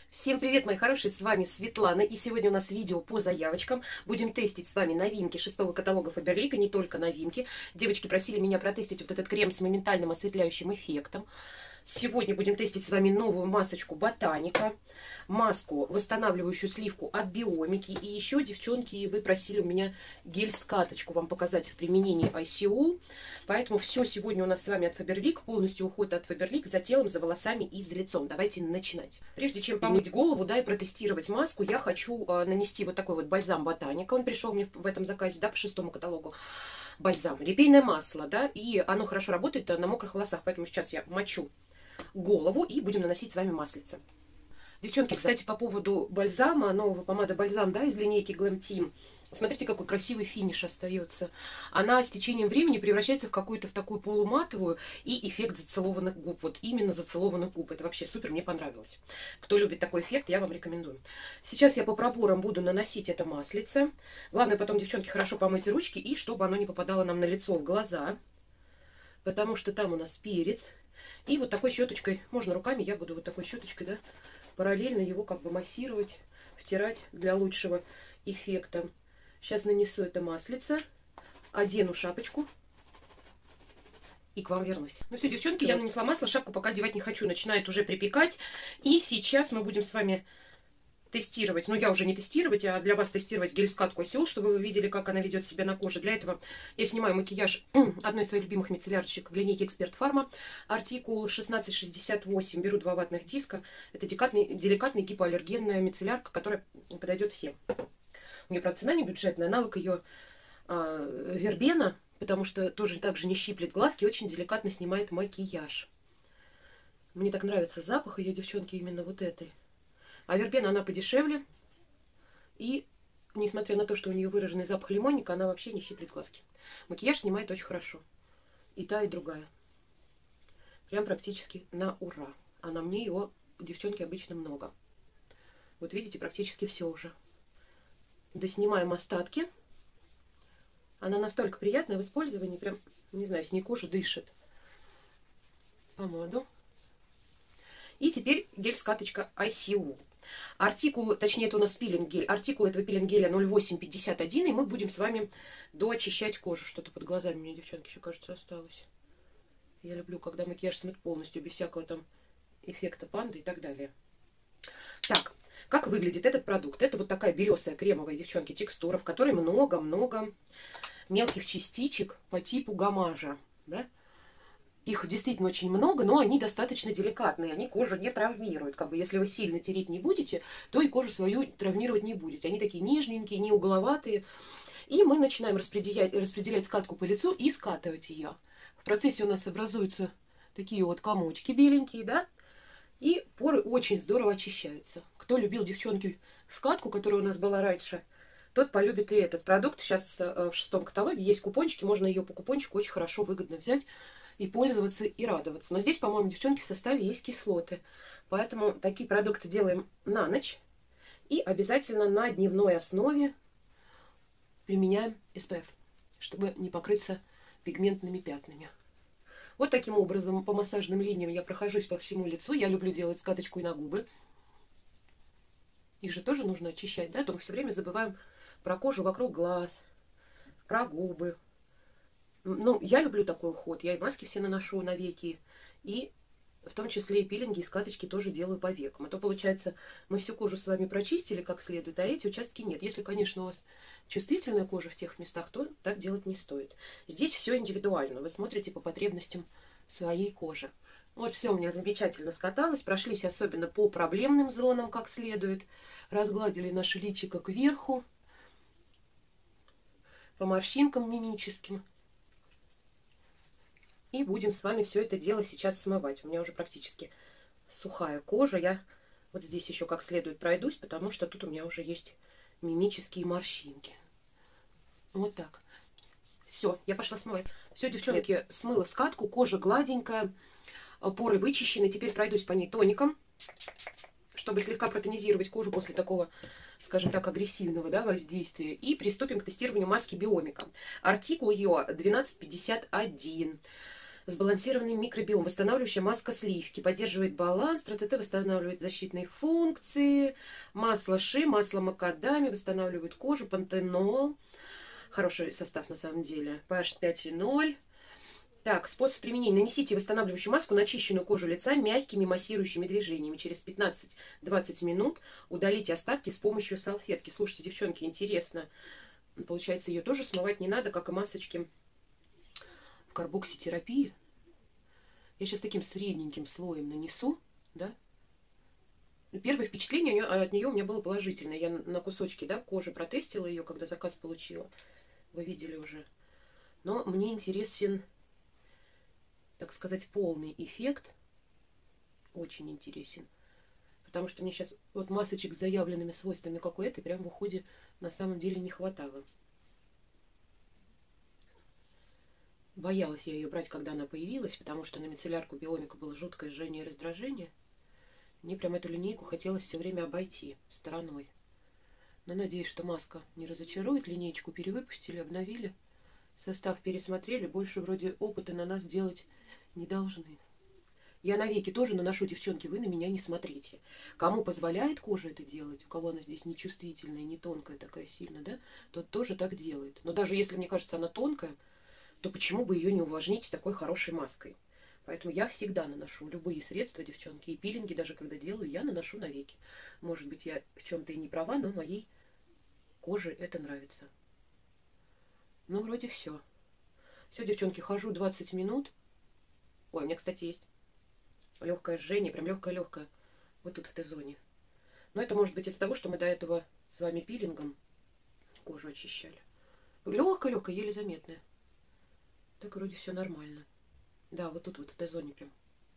Всем привет, мои хорошие, с вами Светлана, и сегодня у нас видео по заявочкам. Будем тестить с вами новинки 6-го каталога Faberlic, и не только новинки. Девочки просили меня протестить вот этот крем с моментальным осветляющим эффектом. Сегодня будем тестить с вами новую масочку Ботаника, маску, восстанавливающую сливку от Биомики. И еще, девчонки, вы просили у меня гель-скаточку вам показать в применении ICO. Поэтому все сегодня у нас с вами от Faberlic, полностью уход от Faberlic за телом, за волосами и за лицом. Давайте начинать. Прежде чем помыть голову, да, и протестировать маску, я хочу нанести вот такой вот бальзам Ботаника. Он пришел мне в этом заказе, да, по 6-му каталогу. Бальзам, репейное масло, да, и оно хорошо работает на мокрых волосах, поэтому сейчас я мочу голову и будем наносить с вами маслице. Девчонки, кстати, по поводу бальзама, нового помада бальзам, да, из линейки Glam Team. Смотрите, какой красивый финиш остается. Она с течением времени превращается в какую-то в такую полуматовую, и эффект зацелованных губ. Вот именно зацелованных губ. Это вообще супер, мне понравилось. Кто любит такой эффект, я вам рекомендую. Сейчас я по проборам буду наносить это маслице. Главное потом, девчонки, хорошо помыть ручки, и чтобы оно не попадало нам на лицо, в глаза. Потому что там у нас перец. И вот такой щеточкой, можно руками, я буду вот такой щеточкой, да, параллельно его как бы массировать, втирать для лучшего эффекта. Сейчас нанесу это маслице, одену шапочку и к вам вернусь. Ну все, девчонки, я нанесла масло, шапку пока одевать не хочу, начинает уже припекать. И сейчас мы будем с вами тестировать, ну я уже не тестировать, а для вас тестировать гель-скатку ICO, чтобы вы видели, как она ведет себя на коже. Для этого я снимаю макияж одной из своих любимых мицеллярочек в линейке Эксперт Фарма, артикул 1668, беру 2 ватных диска. Это деликатная гипоаллергенная мицеллярка, которая подойдет всем. У нее, правда, цена не бюджетная, аналог ее вербена, потому что тоже так же не щиплет глазки, очень деликатно снимает макияж. Мне так нравится запах ее, девчонки, именно вот этой. А вербена, она подешевле. И, несмотря на то, что у нее выраженный запах лимонника, она вообще не щиплет глазки. Макияж снимает очень хорошо. И та, и другая. Прям практически на ура. А на мне его, девчонки, обычно много. Вот видите, практически все уже. Доснимаем остатки. Она настолько приятная в использовании. Прям, не знаю, с ней кожа дышит. Помаду. И теперь гель-скаточка ICO. Артикул, точнее, это у нас пилинг-гель. Артикул этого пилинг-геля 0851. И мы будем с вами доочищать кожу. Что-то под глазами мне, девчонки, еще, кажется, осталось. Я люблю, когда макияж смыт полностью, без всякого там эффекта панды и так далее. Так, как выглядит этот продукт? Это вот такая белесая кремовая, девчонки, текстура, в которой много-много мелких частичек по типу гамажа, да? Их действительно очень много, но они достаточно деликатные, они кожу не травмируют. Как бы если вы сильно тереть не будете, то и кожу свою травмировать не будете. Они такие нежненькие, не угловатые. И мы начинаем распределять скатку по лицу и скатывать ее. В процессе у нас образуются такие вот комочки беленькие, да? И поры очень здорово очищаются. Кто любил, девчонки, скатку, которая у нас была раньше, тот полюбит и этот продукт. Сейчас в 6-м каталоге есть купончики, можно ее по купончику очень хорошо, выгодно взять и пользоваться, и радоваться. Но здесь, по-моему, девчонки, в составе есть кислоты. Поэтому такие продукты делаем на ночь. И обязательно на дневной основе применяем SPF, чтобы не покрыться пигментными пятнами. Вот таким образом по массажным линиям я прохожусь по всему лицу. Я люблю делать скаточку и на губы. Их же тоже нужно очищать, да? То мы все время забываем про кожу вокруг глаз, про губы. Ну, я люблю такой уход. Я и маски все наношу на веки. И в том числе и пилинги, и скаточки тоже делаю по векам. А то, получается, мы всю кожу с вами прочистили как следует, а эти участки нет. Если, конечно, у вас чувствительная кожа в тех местах, то так делать не стоит. Здесь все индивидуально. Вы смотрите по потребностям своей кожи. Вот все у меня замечательно скаталось. Прошлись особенно по проблемным зонам как следует. Разгладили наше личико кверху. По морщинкам мимическим. И будем с вами все это дело сейчас смывать. У меня уже практически сухая кожа. Я вот здесь еще как следует пройдусь, потому что тут у меня уже есть мимические морщинки. Вот так. Все, я пошла смывать. Все, девчонки, смыла скатку. Кожа гладенькая, поры вычищены. Теперь пройдусь по ней тоником, чтобы слегка протонизировать кожу после такого, скажем так, агрессивного, да, воздействия. И приступим к тестированию маски Биомика. Артикул ее 1251. Сбалансированный микробиом. Восстанавливающая маска сливки. Поддерживает баланс. ТТТ восстанавливает защитные функции. Масло ши, масло макадами. Восстанавливает кожу. Пантенол. Хороший состав на самом деле. pH 5,0. Так, способ применения. Нанесите восстанавливающую маску на очищенную кожу лица мягкими массирующими движениями. Через 15-20 минут удалите остатки с помощью салфетки. Слушайте, девчонки, интересно. Получается, ее тоже смывать не надо, как и масочки в карбокситерапии. Я сейчас таким средненьким слоем нанесу, да. Первое впечатление от нее у меня было положительное. Я на кусочки, да, кожи протестила ее, когда заказ получила. Вы видели уже. Но мне интересен, так сказать, полный эффект. Очень интересен. Потому что мне сейчас вот масочек с заявленными свойствами, как у этой, прям в уходе на самом деле не хватало. Боялась я ее брать, когда она появилась, потому что на мицеллярку Биомика было жуткое жжение и раздражение. Мне прям эту линейку хотелось все время обойти стороной. Но надеюсь, что маска не разочарует. Линейку перевыпустили, обновили. Состав пересмотрели. Больше вроде опыта на нас делать не должны. Я на веки тоже наношу, девчонки, вы на меня не смотрите. Кому позволяет кожа это делать, у кого она здесь не чувствительная, не тонкая такая сильно, да, тот тоже так делает. Но даже если, мне кажется, она тонкая, то почему бы ее не увлажнить такой хорошей маской? Поэтому я всегда наношу любые средства, девчонки, и пилинги, даже когда делаю, я наношу на веки. Может быть, я в чем-то и не права, но моей коже это нравится. Ну, вроде все. Все, девчонки, хожу 20 минут. Ой, у меня, кстати, есть легкое жжение, прям легкое-легкое. Вот тут в Т-зоне. Но это может быть из-за того, что мы до этого с вами пилингом кожу очищали. Легкое-легкое, еле заметное. Так вроде все нормально. Да, вот тут вот в Т-зоне прям.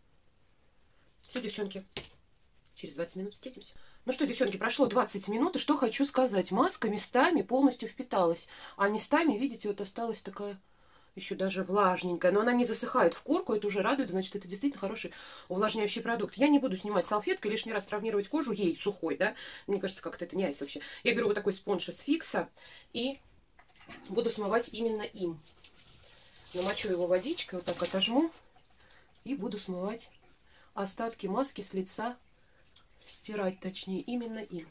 Все, девчонки, через 20 минут встретимся. Ну что, девчонки, прошло 20 минут, и что хочу сказать. Маска местами полностью впиталась, а местами, видите, вот осталась такая еще даже влажненькая. Но она не засыхает в корку, это уже радует, значит, это действительно хороший увлажняющий продукт. Я не буду снимать салфеткой, лишний раз травмировать кожу ей сухой, да. Мне кажется, как-то это не айс вообще. Я беру вот такой спонж из Фикса и буду смывать именно им. Намочу его водичкой, вот так отожму. И буду смывать остатки маски с лица. Стирать, точнее, именно им.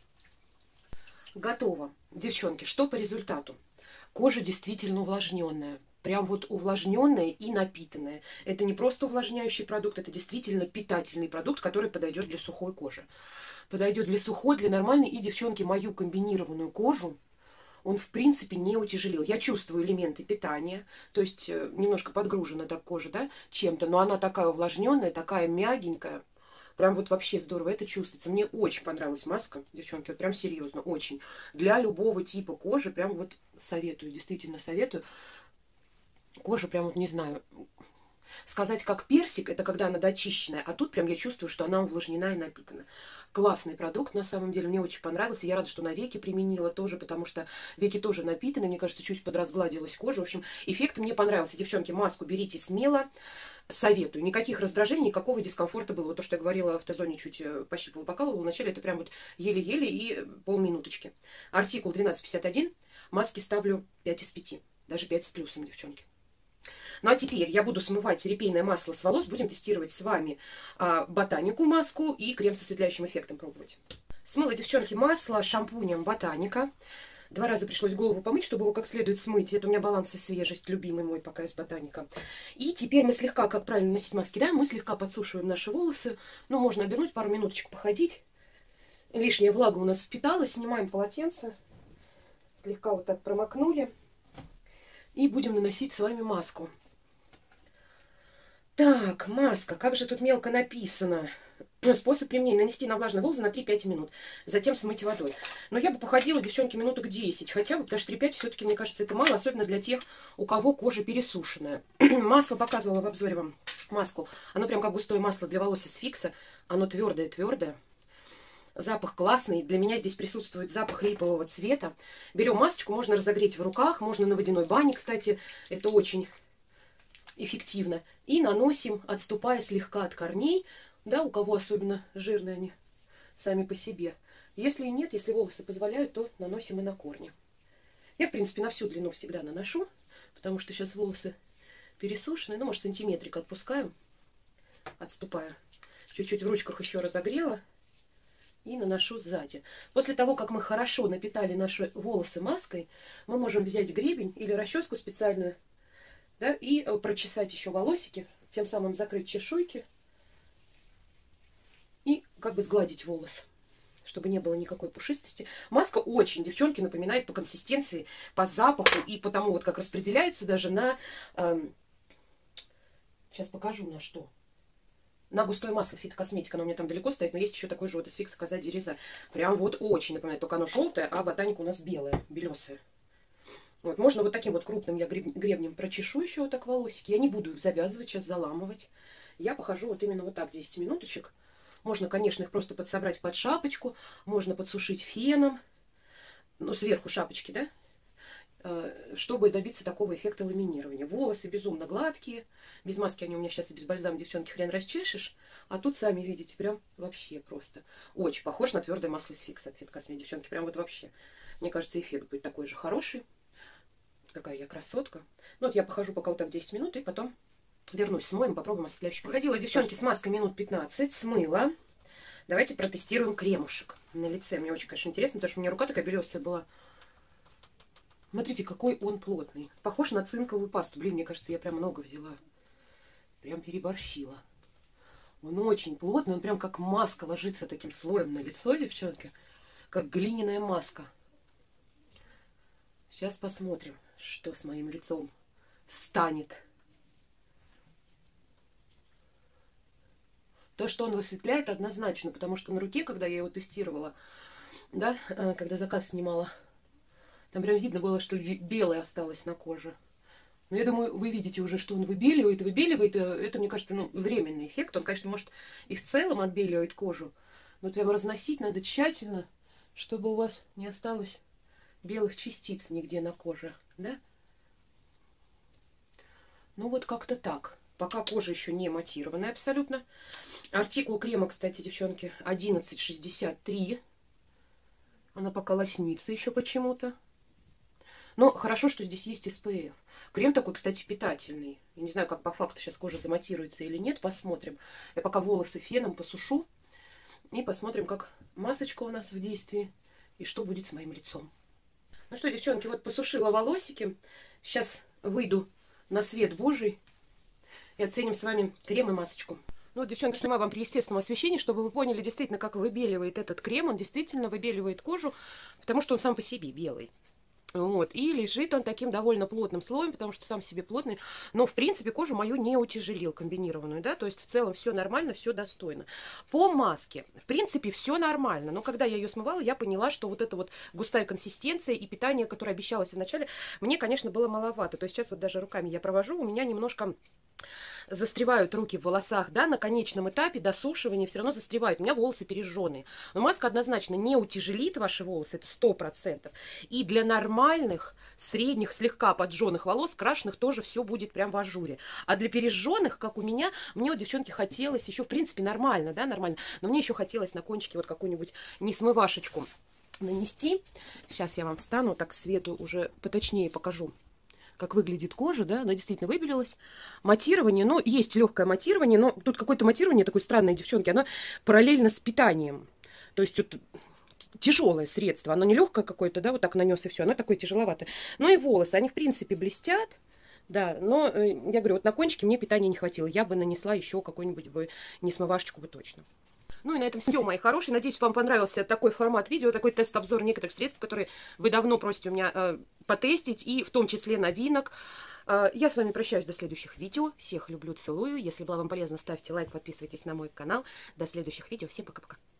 Готово. Девчонки, что по результату? Кожа действительно увлажненная. Прям вот увлажненная и напитанная. Это не просто увлажняющий продукт, это действительно питательный продукт, который подойдет для сухой кожи. Подойдет для сухой, для нормальной. И, девчонки, мою комбинированную кожу он, в принципе, не утяжелил. Я чувствую элементы питания, то есть немножко подгружена так кожа, да, чем-то, но она такая увлажненная, такая мягенькая. Прям вот вообще здорово это чувствуется. Мне очень понравилась маска, девчонки, вот прям серьезно, очень. Для любого типа кожи прям вот советую, действительно советую. Кожа прям вот, не знаю, сказать как персик, это когда она дочищенная, а тут прям я чувствую, что она увлажнена и напитана. Классный продукт, на самом деле, мне очень понравился. Я рада, что на веки применила тоже, потому что веки тоже напитаны, мне кажется, чуть подразгладилась кожа. В общем, эффект мне понравился. Девчонки, маску берите смело, советую. Никаких раздражений, никакого дискомфорта было. Вот то, что я говорила, в Т-зоне чуть пощипывала, покалывала. Вначале это прям вот еле-еле и полминуточки. Артикул 1251, маски ставлю 5 из 5, даже 5 с плюсом, девчонки. Ну а теперь я буду смывать репейное масло с волос. Будем тестировать с вами ботанику маску и крем с осветляющим эффектом пробовать. Смыла, девчонки, масло шампунем ботаника. 2 раза пришлось голову помыть, чтобы его как следует смыть. Это у меня баланс и свежесть, любимый мой пока из ботаника. И теперь мы слегка, как правильно носить маски, да, мы слегка подсушиваем наши волосы. Ну, можно обернуть, пару минуточек походить. Лишняя влага у нас впиталась. Снимаем полотенце. Слегка вот так промокнули. И будем наносить с вами маску. Так, маска. Как же тут мелко написано. Способ применения: нанести на влажные волосы на 3-5 минут. Затем смыть водой. Но я бы походила, девчонки, минуток 10 хотя бы, потому что 3-5 все-таки, мне кажется, это мало. Особенно для тех, у кого кожа пересушенная. Масло показывала в обзоре вам. Маску. Оно прям как густое масло для волос из Фикса. Оно твердое-твердое. Запах классный. Для меня здесь присутствует запах липового цвета. Берем масочку, можно разогреть в руках, можно на водяной бане, кстати. Это очень эффективно. И наносим, отступая слегка от корней. Да, у кого особенно жирные они сами по себе. Если нет, если волосы позволяют, то наносим и на корни. Я, в принципе, на всю длину всегда наношу, потому что сейчас волосы пересушенный. Ну, может, сантиметрик отпускаю, отступаю. Чуть-чуть в ручках еще разогрела. И наношу сзади. После того, как мы хорошо напитали наши волосы маской, мы можем взять гребень или расческу специальную, да, и прочесать еще волосики, тем самым закрыть чешуйки и как бы сгладить волос, чтобы не было никакой пушистости. Маска очень, девчонки, напоминает по консистенции, по запаху и по тому, вот как распределяется даже на... сейчас покажу на что. На густое масло фитокосметика. Оно у меня там далеко стоит, но есть еще такой же вот из Фикс Коза Дереза. Прям вот очень напоминает. Только оно желтое, а ботаника у нас белая, белесая. Вот, можно вот таким вот крупным я гребнем прочешу еще вот так волосики. Я не буду их завязывать, сейчас заламывать. Я похожу вот именно вот так 10 минуточек. Можно, конечно, их просто подсобрать под шапочку. Можно подсушить феном. Ну, сверху шапочки, да? Чтобы добиться такого эффекта ламинирования. Волосы безумно гладкие. Без маски они у меня сейчас и без бальзама, девчонки, хрен расчешешь. А тут, сами видите, прям вообще просто. Очень похож на твердое масло из Фикса от Фиткосметики, девчонки. Прям вот вообще. Мне кажется, эффект будет такой же хороший. Какая я красотка. Ну вот я похожу пока вот так 10 минут и потом вернусь. Смоем, попробуем осветляющий. Походила, девчонки, с маской минут 15. Смыла. Давайте протестируем кремушек на лице. Мне очень, конечно, интересно, потому что у меня рука такая белесая была. Смотрите, какой он плотный. Похож на цинковую пасту. Блин, мне кажется, я прям много взяла. Прям переборщила. Он очень плотный. Он прям как маска ложится таким слоем на лицо, девчонки. Как глиняная маска. Сейчас посмотрим, что с моим лицом станет. То, что он высветляет, однозначно. Потому что на руке, когда я его тестировала, да, когда заказ снимала, там прям видно было, что белое осталось на коже. Но я думаю, вы видите уже, что он выбеливает. Это, мне кажется, ну, временный эффект. Он, конечно, может и в целом отбеливает кожу. Но прям разносить надо тщательно, чтобы у вас не осталось белых частиц нигде на коже. Да? Ну вот как-то так. Пока кожа еще не матированная абсолютно. Артикул крема, кстати, девчонки, 11,63. Она пока лоснится еще почему-то. Но хорошо, что здесь есть SPF. Крем такой, кстати, питательный. Я не знаю, как по факту сейчас кожа заматируется или нет. Посмотрим. Я пока волосы феном посушу. И посмотрим, как масочка у нас в действии. И что будет с моим лицом. Ну что, девчонки, вот посушила волосики. Сейчас выйду на свет Божий. И оценим с вами крем и масочку. Ну вот, девчонки, снимаю вам при естественном освещении, чтобы вы поняли действительно, как выбеливает этот крем. Он действительно выбеливает кожу, потому что он сам по себе белый. Вот. И лежит он таким довольно плотным слоем, потому что сам себе плотный. Но, в принципе, кожу мою не утяжелил комбинированную, да, то есть в целом все нормально, все достойно. По маске, в принципе, все нормально. Но когда я ее смывала, я поняла, что вот эта вот густая консистенция и питание, которое обещалось вначале, мне, конечно, было маловато. То есть сейчас вот даже руками я провожу, у меня немножко застревают руки в волосах, да, на конечном этапе досушивания все равно застревают. У меня волосы пережженные. Но маска однозначно не утяжелит ваши волосы, это 100%. И для нормальных, средних, слегка поджженных волос, крашеных, тоже все будет прям в ажуре. А для пережженных, как у меня, мне вот, девчонки, хотелось еще, в принципе, нормально, да, нормально. Но мне еще хотелось на кончике вот какую-нибудь несмывашечку нанести. Сейчас я вам встану, так свету уже поточнее покажу, как выглядит кожа, да, она действительно выбелилась. Матирование, ну, есть легкое матирование, но тут какое-то матирование такое странное, девчонки, оно параллельно с питанием. То есть вот тяжелое средство, оно не легкое какое-то, да, вот так нанес и все, оно такое тяжеловатое. Ну и волосы, они в принципе блестят, да, но я говорю, вот на кончике мне питания не хватило, я бы нанесла еще какую-нибудь бы несмывашечку бы точно. Ну и на этом все, мои хорошие. Надеюсь, вам понравился такой формат видео, такой тест-обзор некоторых средств, которые вы давно просите у меня потестить, и в том числе новинок. Я с вами прощаюсь до следующих видео. Всех люблю, целую. Если было вам полезно, ставьте лайк, подписывайтесь на мой канал. До следующих видео. Всем пока-пока.